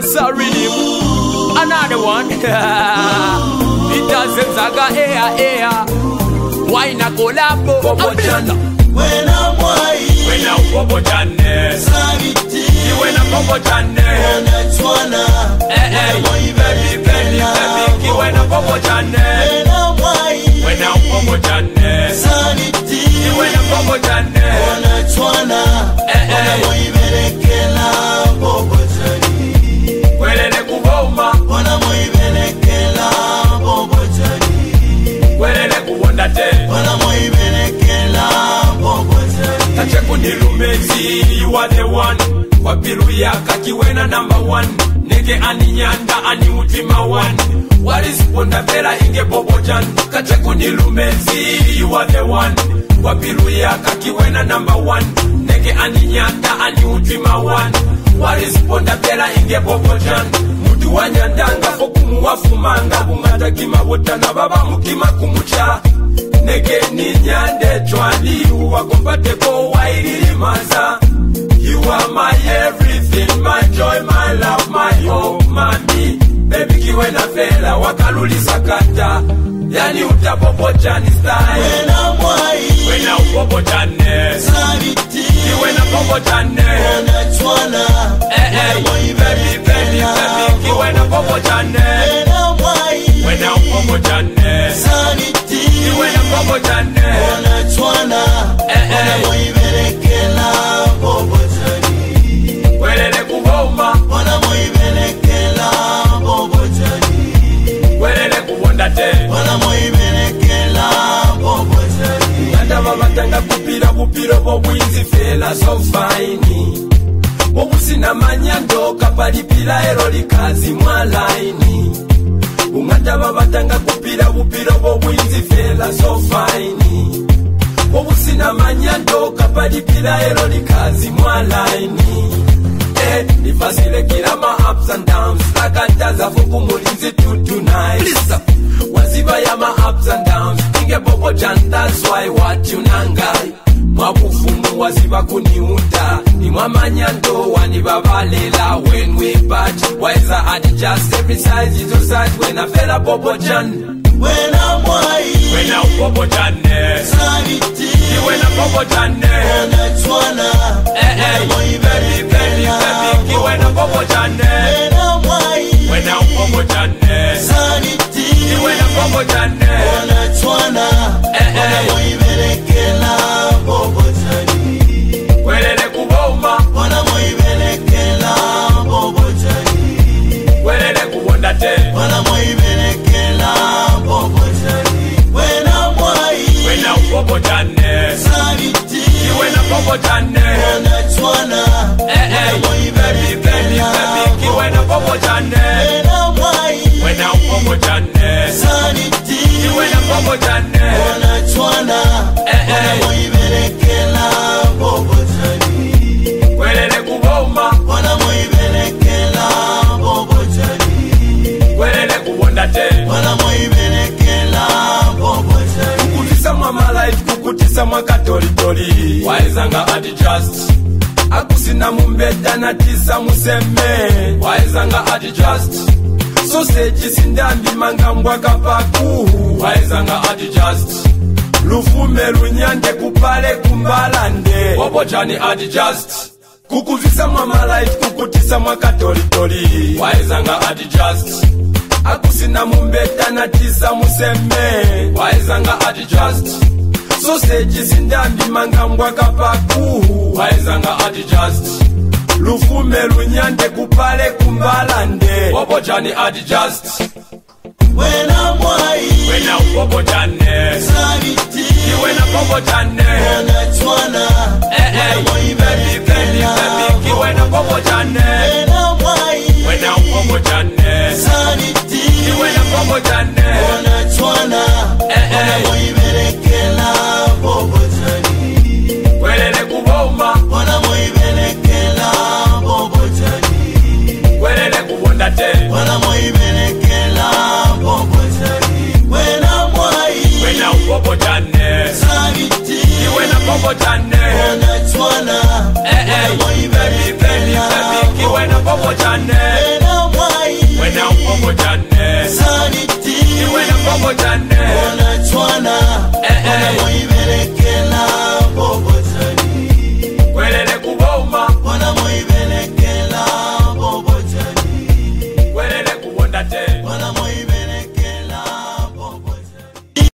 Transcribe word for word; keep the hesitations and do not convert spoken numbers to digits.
Dancer rhythm. Another one. It doesn't zaga air air. Why not collabo? Bobo Jana. When I'm white. When I'm Bobo Jana. Saviti. When I'm Bobo Jana. When I'm Twana. Eh eh. Baby baby baby. When I'm Bobo Jana. When I'm white. When I'm Bobo Jana. Saviti. When I'm Bobo Jana. When I'm Twana. Eh eh. Moibelekela Bobo Jani. Welele kuboma. Wana moibelekela Bobo Jani. Welele kuwonda te. Wana moibelekela Bobo Jani. Tache kunilumezi, you are the one. Wapiru ya kakiwena number one. Nege ani nyanda ani utima one. Walisponda bela inge Bobo Jani. Kache kunilumezi, you are the one. Wapiru ya kakiwena number one. Nege ani nyanda ani utima one. Walisponda bela inge Bobo Jani. Mutu wanyandanga fokumu wafumanga. Bungata kima wotana baba mukima kumucha. Nege ni nyande chwani. Uwagombate ko wairiri maza. You are my everything, my joy, my love, my hope, mami. Baby kiwe na fela wakaluli sakata. Yani uta Bobo Jani style. When I'm white. When I'm Bobo Jani. Saviti. Kiwe na Bobo Jani. When I'm Twana. Eh eh. Baby baby baby. Kiwe na Bobo Jani. When I'm white. When I'm Bobo Jani. Saviti. Kiwe na Bobo Jani. When I'm Twana. Eh eh. Moibelekela Bobo Jani. Welele kuboma. Wana moibelekela Bobo Jani. Welele kuwonda te. Wana moibelekela Bobo Jani. Nganda babatanga kupira kupiro bobwinzi fela so fine. Bobusina manyando kapalipila ero likazi mwalaini. Nganda babatanga kupira kupiro bobwinzi fela so fine. Bobusina manyando kapalipila ero likazi mwalaini. Eh, nifasile kila ma ups and downs. Akataza fuku mulinzi tu tonight. Please waziba ya ma ups and downs. Inge Bobo Jani, that's why what you nangai. Mwabufumu waziba kuniunda. Ni mwamanyando wani babalela. When we batch, wiser adjust every size is your size. When I fell a Bobo Jani. When I'm white. When I'm Bobo Jani. Saviti. When I'm Bobo Jani. When I'm Twana. Eh eh. Baby baby baby. When I'm Bobo Jani. When I'm white. When I'm Bobo Jani. Saviti. When I'm Bobo Jani. When I'm Twana. Eh eh. Moibelekela Bobo Jani. Welele kuboma. Wana moibelekela Bobo Jani. Welele kuwonda te. Wana moibelekela Bobo Jani. When I'm white. When I'm Bobo Jani. Saviti. When I'm Bobo Jani. When I'm Twana. Eh eh. Baby baby baby. When I'm Bobo Jani. When I'm white. When I'm Bobo Jani. Saviti. When I'm Bobo Jani. When I'm Twana. Eh eh. Moibelekela Bobo Jani. Welele kuboma. Wana moibelekela Bobo Jani. Welele kuwonda te. Wana moibelekela Bobo Jani. Kukutisa mama life, kukutisa mwakatolitoli. Waezanga adjust. Akusina mumbeta na tisa museme. Waezanga adjust. Sausage sindambi mangambwa kapaku. Waezanga adjust. Lufume lunyande kupale kumbalande. Bobo Jani adjust. Kukuvisa mama life, kukutisa mwakatolitoli. Waezanga adjust. Akusina mumbeta na tisa museme. Waezanga adjust. Sausage sindambi mangambwa kapaku. Waezanga adjust. Lufume lunyande kupale kumbalande. Bobo Jani adjust. When I'm white. When I'm Bobo Jani. Saviti. When I'm Bobo Jani. When I'm Twana. Eh eh. Baby baby baby. When I'm Bobo Jani. When I'm white. When I'm Bobo Jani. Saviti. When I'm Bobo Jani. When I'm Twana. Eh eh. Moibelekela Bobo Jani. Welele kuboma. Wana moibelekela Bobo Jani. Welele kuwonda te. Wana moibelekela Bobo Jani. When I'm white. When I'm Bobo Jani. Saviti. When I'm Bobo Jani. When I'm Twana. Eh eh. Baby baby baby. When I'm Bobo Jani. When I'm bobo jane Sani